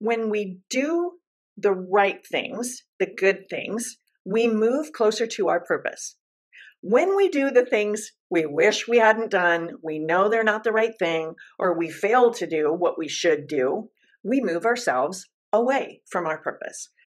When we do the right things, the good things, we move closer to our purpose. When we do the things we wish we hadn't done, we know they're not the right thing, or we fail to do what we should do, we move ourselves away from our purpose.